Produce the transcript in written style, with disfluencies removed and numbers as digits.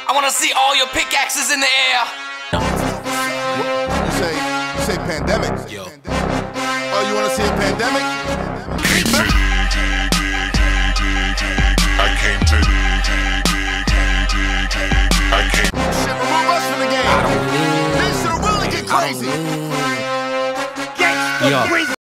I wanna see all your pickaxes in the air. You say pandemic. Yo. Oh, you wanna see a pandemic? Shit, remove us from the game. This shit'll really get crazy. Yo.